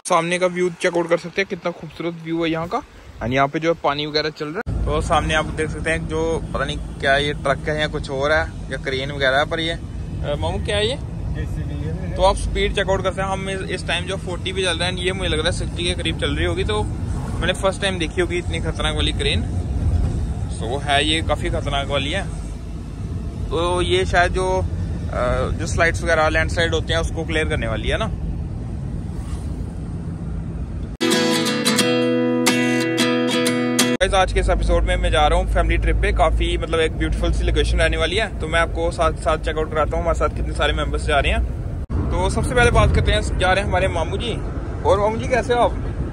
सामने का view checkout कर सकते हैं, कितना खूबसूरत व्यू है यहाँ का। एंड यहाँ पे जो है पानी वगैरह चल रहा है। तो सामने आप देख सकते हैं जो पता नहीं क्या ये ट्रक है या कुछ और है या क्रेन वगैरह है, पर ये मामू क्या है ये? तो आप स्पीड चेकआउट करते हैं। हम इस टाइम जो 40 पे चल रहा है, ये मुझे लग रहा है 60 के करीब चल रही होगी। तो मैंने फर्स्ट टाइम देखी होगी इतनी खतरनाक वाली क्रेन। तो है ये काफी खतरनाक वाली है। तो ये शायद जो स्लाइड्स वगैरह लैंड स्लाइड होते हैं उसको क्लियर करने वाली है ना। आज के इस एपिसोड में मैं जा रहा हूँ फैमिली ट्रिप पे। काफी मतलब एक ब्यूटीफुल सी लोकेशन रहने वाली है। तो मैं आपको साथ साथ चेकआउट कराता हूँ हमारे साथ कितने सारे मेंबर्स जा रहे हैं। तो सबसे पहले बात करते हैं, जा रहे हैं हमारे मामू जी। और मामू जी कैसे हो आप?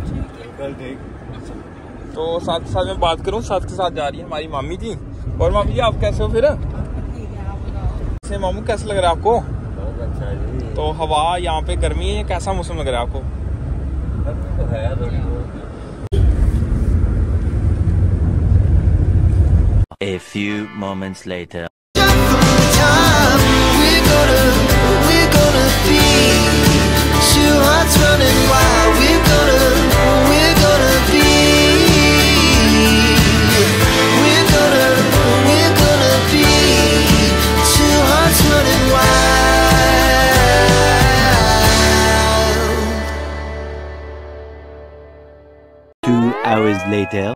तो साथ साथ में बात करूँ, साथ के साथ जा रही है हमारी मामी जी। और मामी जी आप कैसे हो फिर? से मामू कैसा लग रहा है आपको? बहुत अच्छा जी। तो हवा यहाँ पे गर्मी है, कैसा मौसम लग रहा है आपको? तो है थोड़ी बहुत। A few moments later. Hours later.